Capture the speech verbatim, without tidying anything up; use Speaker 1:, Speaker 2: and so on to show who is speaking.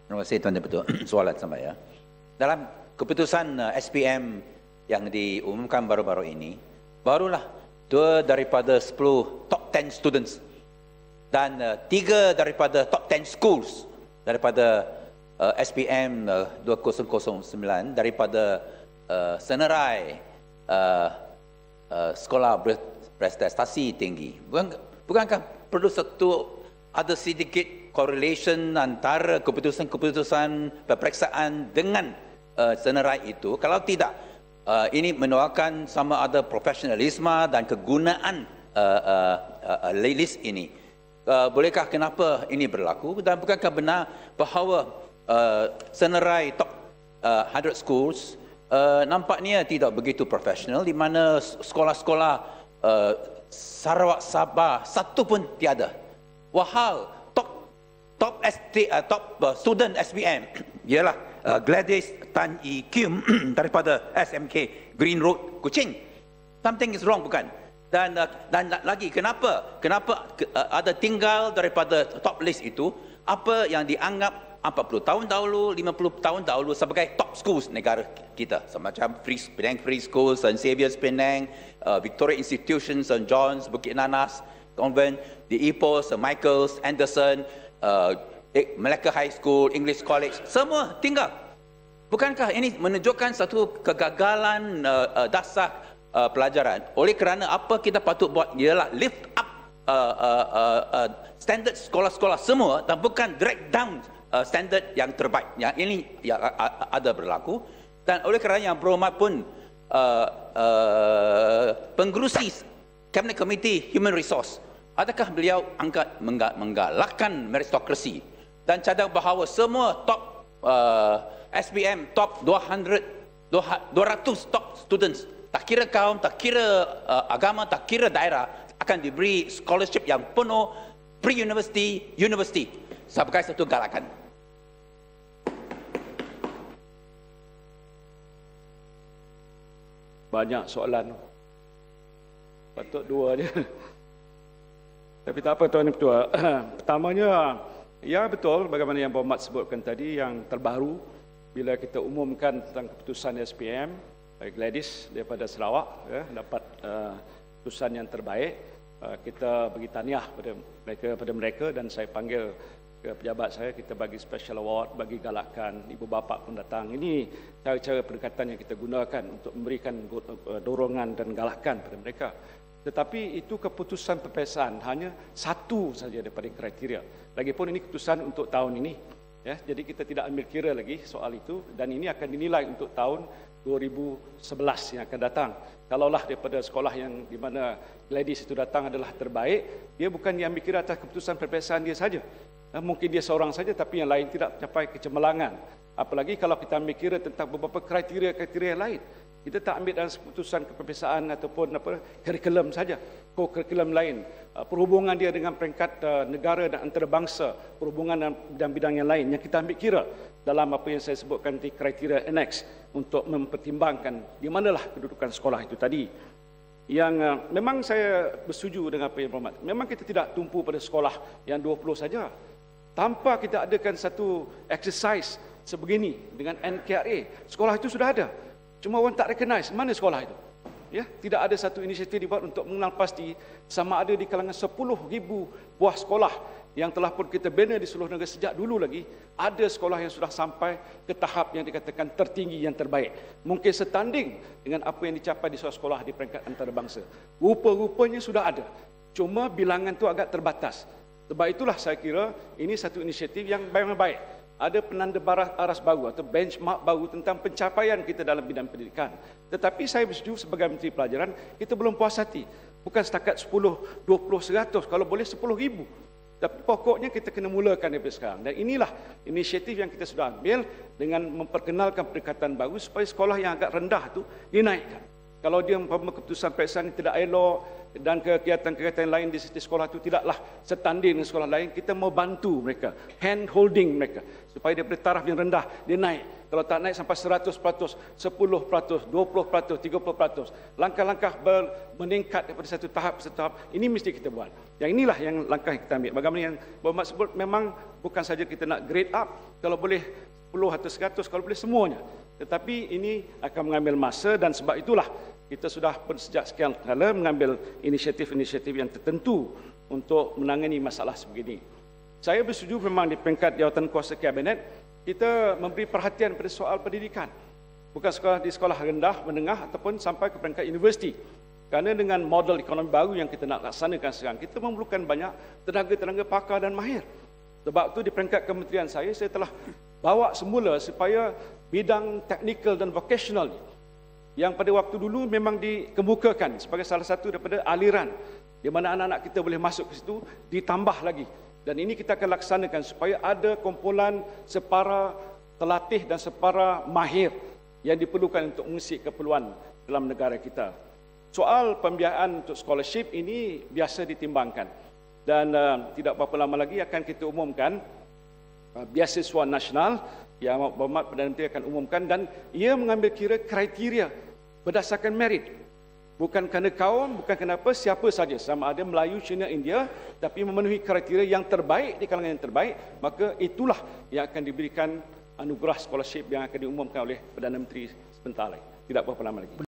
Speaker 1: Terima kasih Tuan Deputu soalan sampai ya. Dalam keputusan uh, S P M yang diumumkan baru-baru ini, barulah dua daripada sepuluh top ten students dan uh, tiga daripada top ten schools daripada uh, S P M uh, dua ribu sembilan daripada uh, senarai uh, uh, sekolah berprestasi tinggi. Bukan, bukankah perlu satu ada sedikit correlation antara keputusan-keputusan peperiksaan dengan uh, senarai itu? Kalau tidak, uh, ini menawarkan sama ada profesionalisme dan kegunaan uh, uh, uh, list ini. Uh, bolehkah kenapa ini berlaku, dan bukankah benar bahawa uh, senarai top uh, one hundred schools uh, nampaknya tidak begitu profesional, di mana sekolah-sekolah uh, Sarawak Sabah satu pun tiada. Wahal top top S T uh, top uh, student S P M ialah uh, Gladys Tan E Kim daripada S M K Green Road Kuching. Something is wrong, bukan? Dan uh, dan lagi kenapa kenapa uh, ada tinggal daripada top list itu apa yang dianggap empat puluh tahun dahulu, lima puluh tahun dahulu sebagai top schools negara kita, semacam Free, Penang Free School, Saint Xavier's Penang, uh, Victoria Institution, Saint John's, Bukit Nanas Convent, di Ipoh, Saint Michael's, Anderson, uh, Malacca High School, English College, semua tinggal. Bukankah ini menunjukkan satu kegagalan uh, uh, dasar uh, pelajaran? Oleh kerana apa kita patut buat ialah lift up uh, uh, uh, uh, standard sekolah-sekolah semua dan bukan drag down uh, standard yang terbaik. Yang ini yang uh, ada berlaku. Dan oleh kerana yang berhormat pun uh, uh, pengerusi Cabinet Committee Human Resource, adakah beliau angkat menggalakkan meritokrasi dan cadang bahawa semua top uh, S P M top dua ratus top students, tak kira kaum, tak kira uh, agama, tak kira daerah, akan diberi scholarship yang penuh pre-university, university sebagai satu galakan?
Speaker 2: Banyak soalan, patut dua je. Tapi tak apa Tuan Ketua. Pertamanya, ya betul bagaimana yang Berhormat sebutkan tadi, yang terbaru bila kita umumkan tentang keputusan S P M, Gladys daripada Sarawak ya, dapat uh, keputusan yang terbaik. Uh, kita bagi tahniah pada mereka, pada mereka dan saya panggil ke pejabat saya, kita bagi special award, bagi galakan, ibu bapa pun datang. Ini cara-cara pendekatan yang kita gunakan untuk memberikan dorongan dan galakan pada mereka. Tetapi itu keputusan peperiksaan hanya satu saja daripada kriteria. Lagipun ini keputusan untuk tahun ini. Ya, jadi kita tidak ambil kira lagi soal itu, dan ini akan dinilai untuk tahun dua ribu sebelas yang akan datang. Kalaulah daripada sekolah yang di mana Gladys itu datang adalah terbaik, dia bukan diambil kira atas keputusan peperiksaan dia saja. Mungkin dia seorang saja, tapi yang lain tidak mencapai kecemerlangan. Apalagi kalau kita ambil kira tentang beberapa kriteria-kriteria lain. Kita tak ambil dalam keputusan kepeperiksaan ataupun apa kurikulum saja, kurikulum lain, perhubungan dia dengan peringkat uh, negara dan antarabangsa, perhubungan dan bidang-bidang yang lain yang kita ambil kira dalam apa yang saya sebutkan di kriteria annex untuk mempertimbangkan di manalah kedudukan sekolah itu tadi. Yang uh, memang saya bersetuju dengan apa yang Berhormat. Memang kita tidak tumpu pada sekolah yang dua puluh saja. Tanpa kita adakan satu exercise sebegini dengan N K R A, sekolah itu sudah ada. Cuma orang tak recognize mana sekolah itu. Ya, tidak ada satu inisiatif dibuat untuk mengenal pasti sama ada di kalangan sepuluh ribu buah sekolah yang telah pun kita bina di seluruh negara sejak dulu lagi, ada sekolah yang sudah sampai ke tahap yang dikatakan tertinggi yang terbaik. Mungkin setanding dengan apa yang dicapai di sekolah di peringkat antarabangsa. Rupa-rupanya sudah ada. Cuma bilangan itu agak terbatas. Sebab itulah saya kira ini satu inisiatif yang baik-baik. Ada penanda aras baru atau benchmark baru tentang pencapaian kita dalam bidang pendidikan. Tetapi saya bersetuju sebagai Menteri Pelajaran, kita belum puas hati. Bukan setakat sepuluh, dua puluh, seratus, kalau boleh sepuluh ribu. Tapi pokoknya kita kena mulakan daripada sekarang. Dan inilah inisiatif yang kita sudah ambil dengan memperkenalkan pendekatan baru supaya sekolah yang agak rendah itu dinaikkan. Kalau dia mempunyai keputusan peperiksaan tidak elok, dan kegiatan-kegiatan lain di, di sekolah itu tidaklah setanding dengan sekolah lain. Kita mau bantu mereka, hand holding mereka supaya dia dari taraf yang rendah dia naik. Kalau tak naik sampai seratus peratus, sepuluh peratus, dua puluh peratus, tiga puluh peratus. Langkah-langkah meningkat daripada satu tahap ke satu tahap, ini mesti kita buat. Yang inilah yang langkah yang kita ambil. Bagaimana yang Berhormat sebut, memang bukan saja kita nak grade up, kalau boleh sepuluh atau seratus, kalau boleh semuanya. Tetapi ini akan mengambil masa dan sebab itulah kita sudah sejak sekian kala mengambil inisiatif-inisiatif yang tertentu untuk menangani masalah sebegini. Saya bersetuju memang di peringkat jawatan kuasa kabinet, kita memberi perhatian pada soal pendidikan. Bukan sekolah di sekolah rendah, menengah ataupun sampai ke peringkat universiti. Kerana dengan model ekonomi baru yang kita nak laksanakan sekarang, kita memerlukan banyak tenaga-tenaga pakar dan mahir. Sebab itu di peringkat kementerian saya, saya telah bawa semula supaya bidang teknikal dan vocational yang pada waktu dulu memang dikemukakan sebagai salah satu daripada aliran di mana anak-anak kita boleh masuk ke situ, ditambah lagi. Dan ini kita akan laksanakan supaya ada kumpulan separa telatih dan separa mahir yang diperlukan untuk mengisi keperluan dalam negara kita. Soal pembiayaan untuk scholarship ini biasa ditimbangkan. Dan uh, tidak berapa lama lagi akan kita umumkan uh, beasiswa nasional yang Berhormat Perdana Menteri akan umumkan, dan ia mengambil kira kriteria berdasarkan merit. Bukan kerana kaum, bukan kenapa, siapa saja, sama ada Melayu, Cina, India, tapi memenuhi kriteria yang terbaik di kalangan yang terbaik, maka itulah yang akan diberikan anugerah scholarship yang akan diumumkan oleh Perdana Menteri sebentar lagi. Tidak berapa lama lagi.